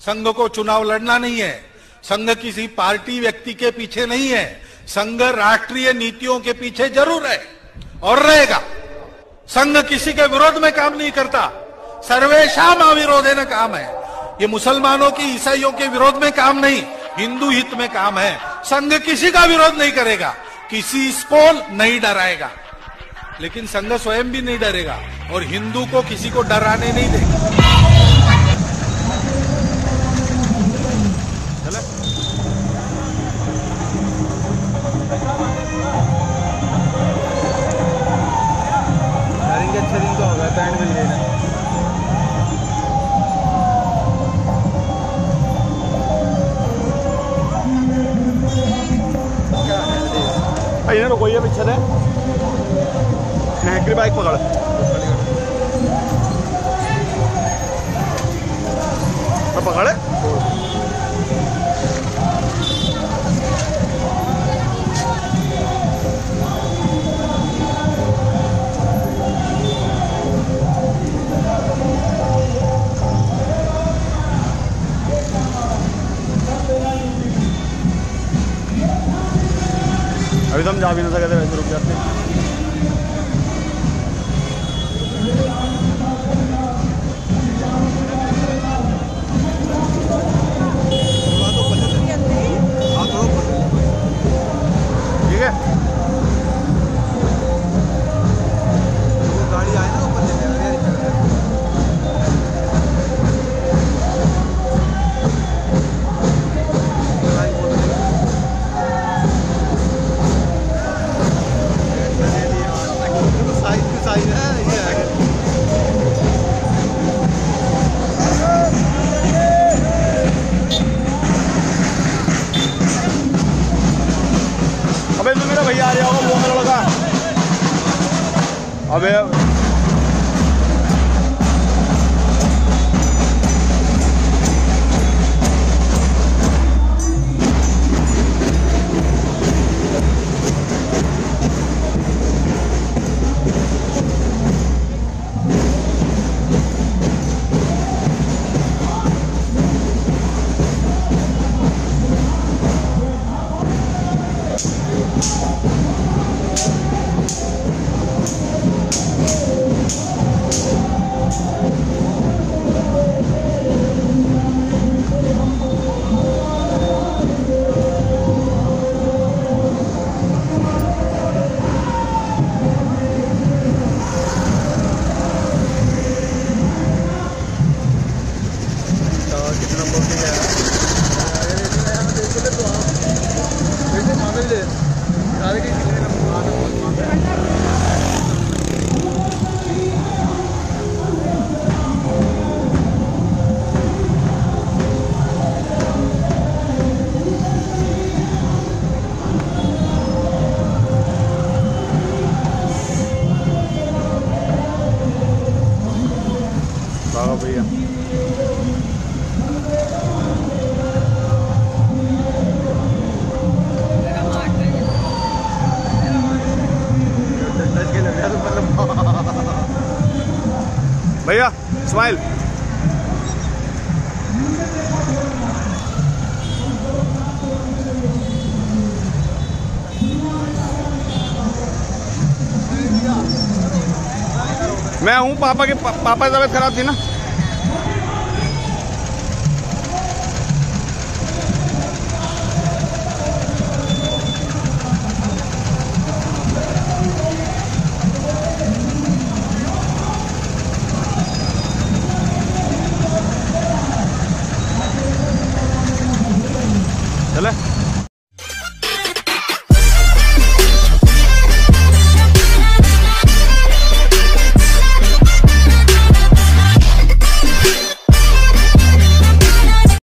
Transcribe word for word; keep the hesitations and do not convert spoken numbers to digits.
संघ को चुनाव लड़ना नहीं है, संघ किसी पार्टी व्यक्ति के पीछे नहीं है, संघ राष्ट्रीय नीतियों के पीछे जरूर है और रहेगा। संघ किसी के विरोध में काम नहीं करता, सर्वेशाम अविरोधेन काम है। ये मुसलमानों की, ईसाइयों के विरोध में काम नहीं, हिंदू हित में काम है। संघ किसी का विरोध नहीं करेगा, किसी को नहीं डराएगा, लेकिन संघ स्वयं भी नहीं डरेगा और हिंदू को किसी को डराने नहीं देगा। अच्छा दिन तो होगा, बैंड मिल लेना। इन्हें रुको, ये पीछे है नेहकरी बाइक पकड़ पकड़े अभी तो हम जा भी ना सकते, वैसे रुक जाते। ठीक है, वो गाड़ी आए ना ऊपर से भैया आ रहा होगा वो मेरा लगा। अबे भैया भैया स्माइल। मैं हूँ पापा के पापा की तबीयत खराब थी ना।